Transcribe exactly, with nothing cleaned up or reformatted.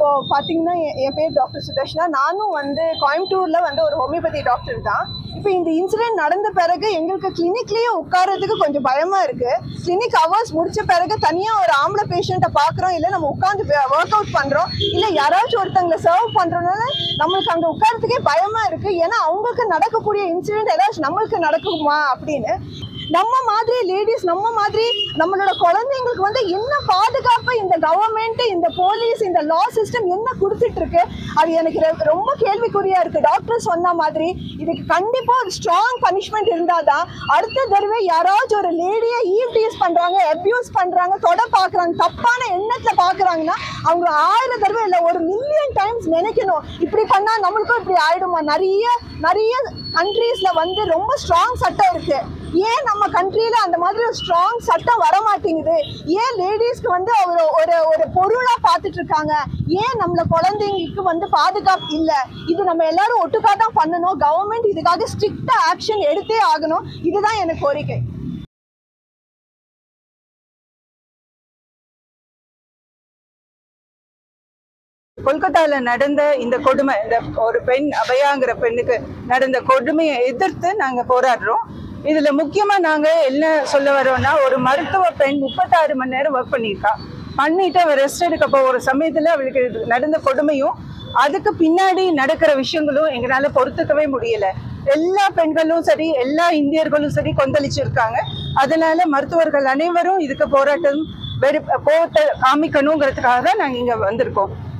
இப்போ பார்த்தீங்கன்னா என் பேர் டாக்டர் சுதர்ஷனா. நானும் வந்து கோயம்புத்தூரில் வந்து ஒரு ஹோமியோபதி டாக்டர் தான். இப்போ இந்த இன்சிடென்ட் நடந்த பிறகு எங்களுக்கு கிளினிக்லேயே உட்காரதுக்கு கொஞ்சம் பயமாக இருக்குது. கிளினிக் ஹவர்ஸ் முடித்த பிறகு தனியாக ஒரு ஆம்பளை பேஷண்ட்டை பார்க்குறோம், இல்லை நம்ம உட்காந்து ஒர்க் அவுட் பண்ணுறோம், இல்லை யாராச்சும் ஒருத்தங்களை சர்வ் பண்ணுறதுனால நம்மளுக்கு அங்கே உட்காரத்துக்கே பயமாக இருக்குது. ஏன்னா அவங்களுக்கு நடக்கக்கூடிய இன்சிடென்ட் ஏதாச்சும் நம்மளுக்கு நடக்குமா அப்படின்னு. நம்ம மாதிரி லேடிஸ், நம்ம மாதிரி நம்மளோட குழந்தைங்களுக்கு வந்து என்ன பாதுகாப்பு இந்த கவர்மெண்ட், இந்த போலீஸ், இந்த லா சிஸ்டம் என்ன கொடுத்துட்டு இருக்கு, அது எனக்கு ரொம்ப கேள்விக்குறியா இருக்கு. டாக்டர் சொன்ன மாதிரி இதுக்கு கண்டிப்பா ஒரு ஸ்ட்ராங் பனிஷ்மெண்ட் இருந்தாதான் அடுத்த தடவை யாராச்சும் ஒரு லேடியை ஈவ்டீஸ் பண்றாங்க, அபியூஸ் பண்றாங்க, தொட பாக்குறாங்க, தப்பான எண்ணத்துல பாக்குறாங்கன்னா அவங்க ஆயிரம் தடவை இல்லை ஒரு மில்லியன் டைம்ஸ் நினைக்கணும், இப்படி பண்ணா நம்மளுக்கும் இப்படி ஆயிடுமா. நிறைய நிறைய கண்ட்ரீஸ்ல வந்து ரொம்ப ஸ்ட்ராங் சட்டம் இருக்கு. ஏன் நம்ம கண்ட்ரியில அந்த மாதிரி ஒரு ஸ்ட்ராங் சட்டம் வர மாட்டேங்குது? ஏன் லேடிஸ்க்கு வந்து ஒரு ஒரு ஒரு பொருளா பார்த்துட்டு இருக்காங்க? ஏன் நம்மள குழந்தைங்களுக்கு வந்து பாதுகாப்பு இல்லை? இது நம்ம எல்லாரும் ஒட்டுக்கா தான் பண்ணணும். கவர்மெண்ட் இதுக்காக ஸ்ட்ரிக்டா ஆக்ஷன் எடுத்தே ஆகணும். இதுதான் எனக்கு கோரிக்கை. கொல்கத்தால நடந்த இந்த கொடுமை, இந்த ஒரு பெண் அபயாங்கிற பெண்ணுக்கு நடந்த கொடுமையை எதிர்த்து நாங்க போராடுறோம். இதுல முக்கியமா நாங்க என்ன சொல்ல வரோம்னா, ஒரு மருத்துவ பெண் முப்பத்தாறு மணி நேரம் ஒர்க் பண்ணியிருக்கா. பண்ணிட்டு அவ ரெஸ்ட் எடுக்க போகிற சமயத்துல அவளுக்கு நடந்த கொடுமையும் அதுக்கு பின்னாடி நடக்கிற விஷயங்களும் எங்களால பொறுத்துக்கவே முடியல. எல்லா பெண்களும் சரி, எல்லா இந்தியர்களும் சரி கொந்தளிச்சிருக்காங்க. அதனால மருத்துவர்கள் அனைவரும் இதுக்கு போராட்டம் வெறு கோவத்தை காமிக்கணுங்கிறதுக்காக தான் நாங்க இங்க வந்திருக்கோம்.